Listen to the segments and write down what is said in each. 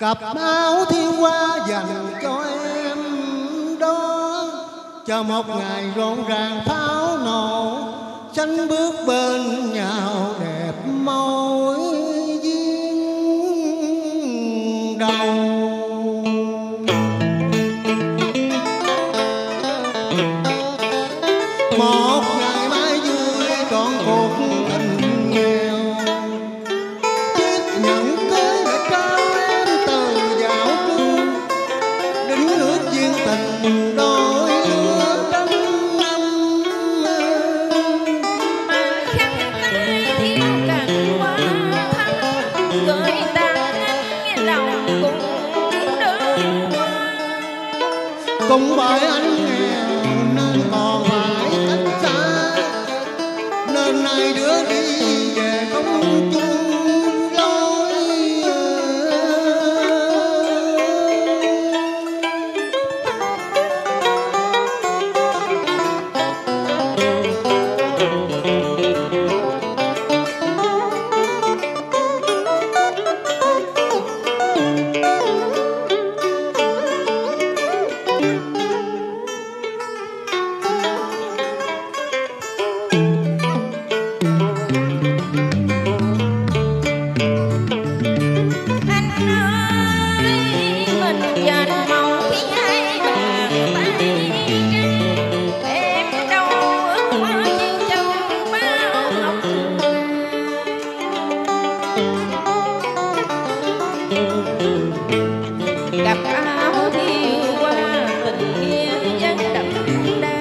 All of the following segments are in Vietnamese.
Cặp áo thiên hoa dành cho em đó, cho một ngày rộn ràng pháo nổ, sánh bước bên nhau đẹp môi duyên đầu. Một ngày mai vui trọn cuộc tình nghèo, chiếc nhẫn cưới đã trao em từ dạo trước, đính ước duyên tình đôi lứa trăm năm. Mà khăn tay thiếu cành hoa thắm, gửi tặng anh lòng cùng đơn qua. Cũng bởi anh nghèo nên còn phải cách xa, nên nay đứa đi về không chung lối. Cặp áo thiêu qua tình nghĩa vẫn đậm đà.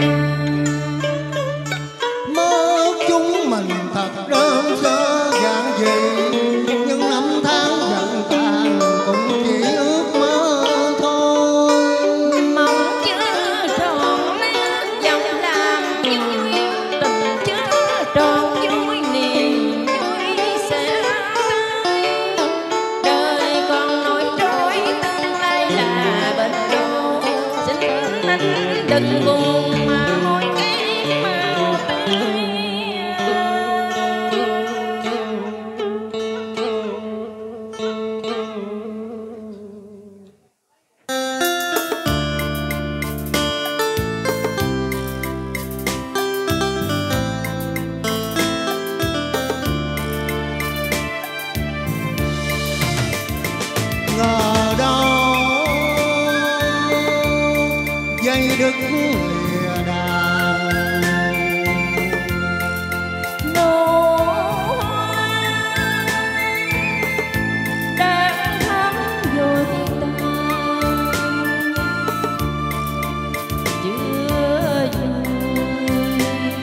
Mơ chúng mình thật đơn sơ giản dị, nhưng năm tháng dần tàn cũng chỉ ước mơ thôi. Mong chưa tròn nét dòng làm vui, tình chưa tròn vui niềm vui sẽ tới. Đời còn nổi trôi tương lai là bên đô, xin anh đừng buồn mà môi cái mau tươi. Ngờ đâu dây đứt lìa đàn, Nụ hoa đang thắm vội tan, chưa vui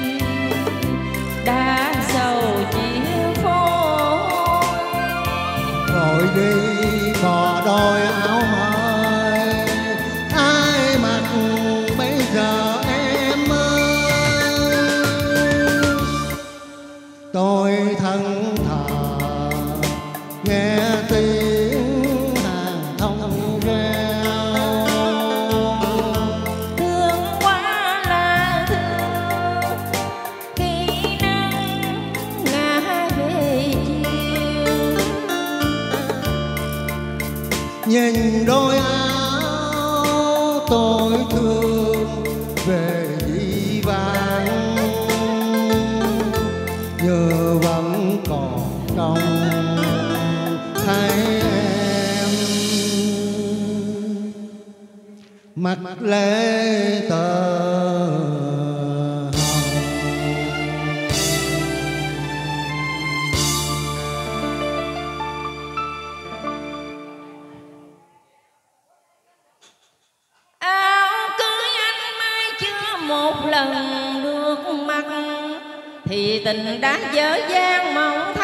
đã sầu chia phôi. rồi đi bỏ đôi áo mới, ai mặc bây giờ em ơi. Tôi thân thờ nghe tiếng hàng thông reo, Thương quá là thương khi nắng ngã về chiều. nhìn đôi áo tôi thương về dĩ vãng, như vẫn còn trong thấy em mắt lệ tơ. Áo cưới anh mai chưa một lần được mặc, thì tình đã dở dang mong